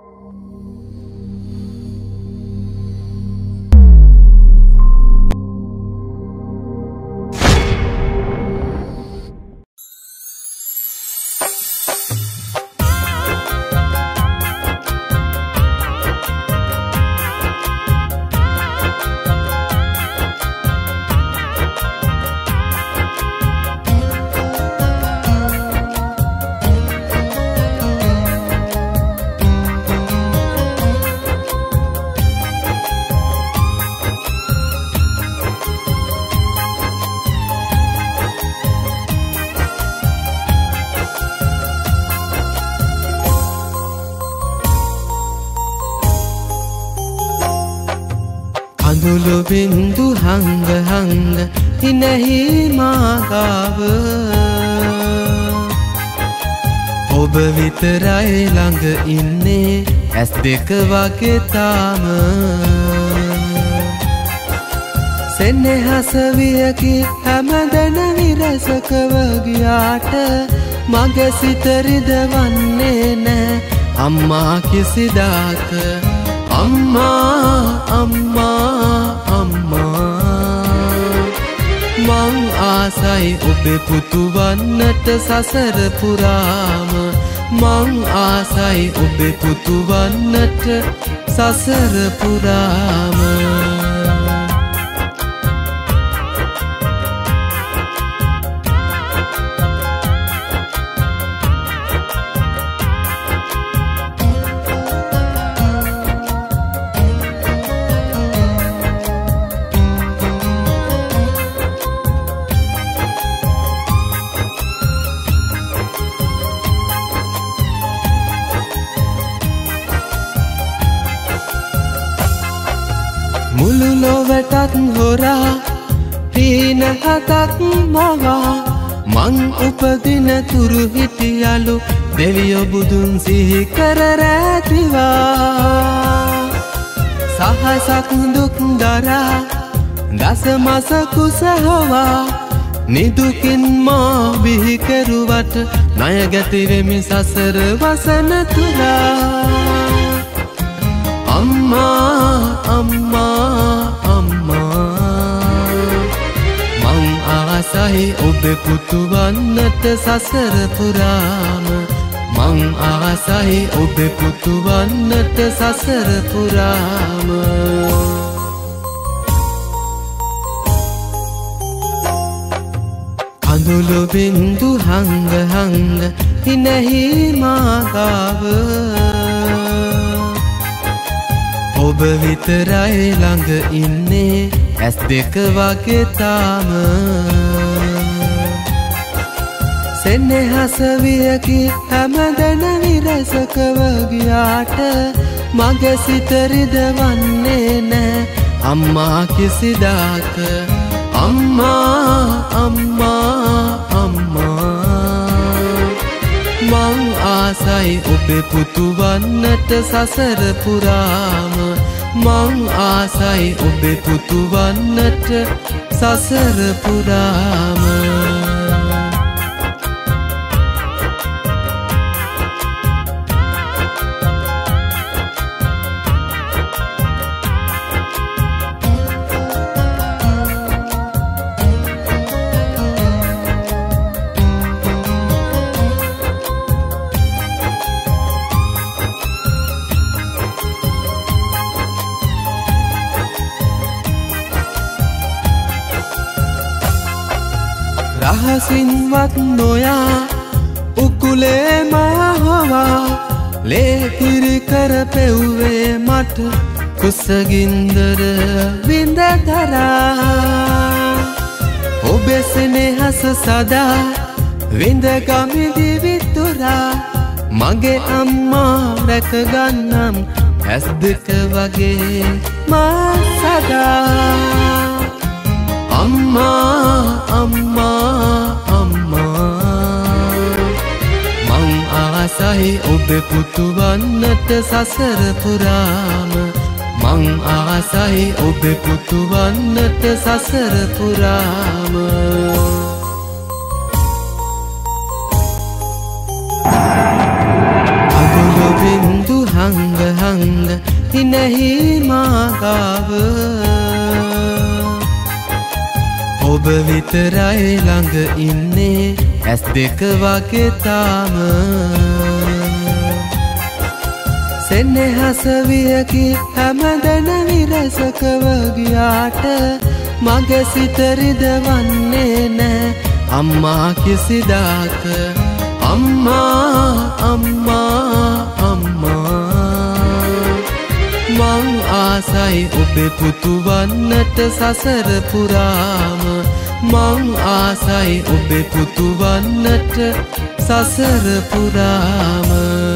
අඳුළු බින්දු හංග හංග හිනෙහි මාගාව ඔබ විතරයි ළඟ ඉන්නේ ඇස් දෙක වගේ තාම සෙනෙහස වියකි හැමදැන විරසකව ගියාට මගේ සිත රිදවන්නේ නෑ අම්මා කිසිදාක අම්මා අම්මා අම්මා මං ආසයි ඔබේ පුතු වන්නට සසර පුරාම මං ආසයි ඔබේ පුතු වන්නට සසර පුරාම මුළු ලොවටත් හොරා හීන හතක් මවා මං උපදින තුරු හිටියලු දෙවියෝ බුදුන් සිහි කර රැතිවා සහසක් දුක් දරා දසමස කුසහවා නිදුකින් මා බිහි කෙරුවට ණය ගැති වෙමි සසර වසන තුරා අම්මා අම්මා අම්මා මං ආසයි ඔබේ පුතු වන්නට සසර පුරාම මං ආසයි ඔබේ පුතු වන්නට සසර පුරාම අඳුළු බින්දු හංග හංග හිනෙහි මාගාව ඔබ විතරයි ළඟ ඉන්නේ ඇස් දෙක වගේ තාම සෙනෙහස වියකි හැමදැන විරසකව ගියාට මගේ සිත රිදවන්නේ නෑ අම්මා කිසිදාක අම්මා අම්මා අම්මා මං ආසයි ඔබේ පුතු වන්නට සසර පුරාම මං ආසයි ඔබේ පුතු වන්නට සසර පුරාම රහසින්වත් නොයා උකුලේ මහවා ලේකිරි කර පෙව්වේ මට කුසගින්දර විඳ දරා ඔබේ සෙනෙහස සදා විඳ ගමිදි විතුරා මගේ අම්මා රැකගන්නම් ඇස් දෙක වගේ මා සදා අම්මා අම්මා අම්මා මං ආසයි ඔබේ පුතු වන්නට සසර පුරාම මං ආසයි ඔබේ පුතු වන්නට සසර පුරාම අඳුළු බින්දු හංග නැහි මාගාව ඔබ විතරයි ළඟ ඉන්නේ ඇස් දෙක වගේ තාම සෙනෙහස වියකි හැමදැන විරසකව ගියාට මගේ සිත රිදවන්නේ නෑ අම්මා කිසිදාක අම්මා අම්මා අම්මා මං ආසයි ඔබේ පුතු වන්නට සසර පුරාම මං ආසයි ඔබේ පුතු වන්නට සසර පුරාම